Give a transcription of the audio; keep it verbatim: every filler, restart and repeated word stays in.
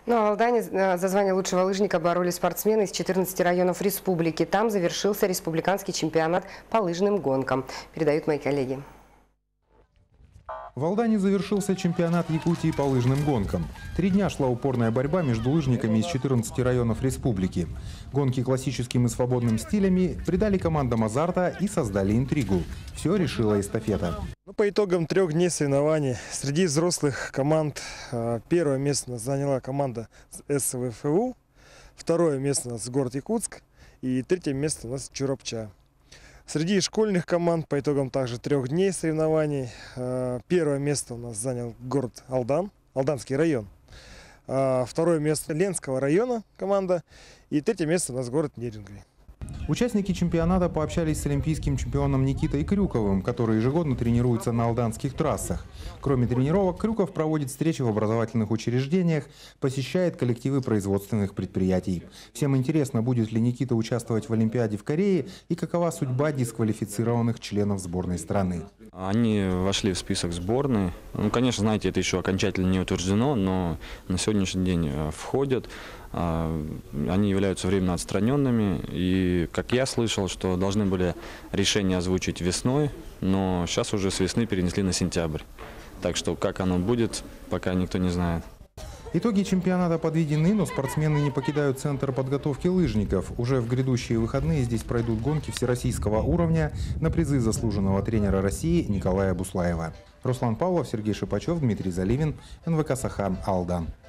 Ну а в Алдане за звание лучшего лыжника боролись спортсмены из четырнадцати районов республики. Там завершился республиканский чемпионат по лыжным гонкам. Передают мои коллеги. В Алдане завершился чемпионат Якутии по лыжным гонкам. Три дня шла упорная борьба между лыжниками из четырнадцати районов республики. Гонки классическим и свободным стилями придали командам азарта и создали интригу. Все решила эстафета. Ну, по итогам трех дней соревнований среди взрослых команд первое место заняла команда эс вэ эф у, второе место у нас город Якутск и третье место у нас Чурапча. Среди школьных команд по итогам также трех дней соревнований первое место у нас занял город Алдан, Алданский район. Второе место Ленского района команда и третье место у нас город Нерюнгри. Участники чемпионата пообщались с олимпийским чемпионом Никитой Крюковым, который ежегодно тренируется на алданских трассах. Кроме тренировок, Крюков проводит встречи в образовательных учреждениях, посещает коллективы производственных предприятий. Всем интересно, будет ли Никита участвовать в Олимпиаде в Корее и какова судьба дисквалифицированных членов сборной страны. Они вошли в список сборной. Ну, конечно, знаете, это еще окончательно не утверждено, но на сегодняшний день входят. Они являются временно отстраненными. И, как я слышал, что должны были решение озвучить весной, но сейчас уже с весны перенесли на сентябрь. Так что, как оно будет, пока никто не знает. Итоги чемпионата подведены, но спортсмены не покидают центр подготовки лыжников. Уже в грядущие выходные здесь пройдут гонки всероссийского уровня на призы заслуженного тренера России Николая Буслаева. Руслан Павлов, Сергей Шипачев, Дмитрий Заливин, эн вэ ка «Саха», Алдан.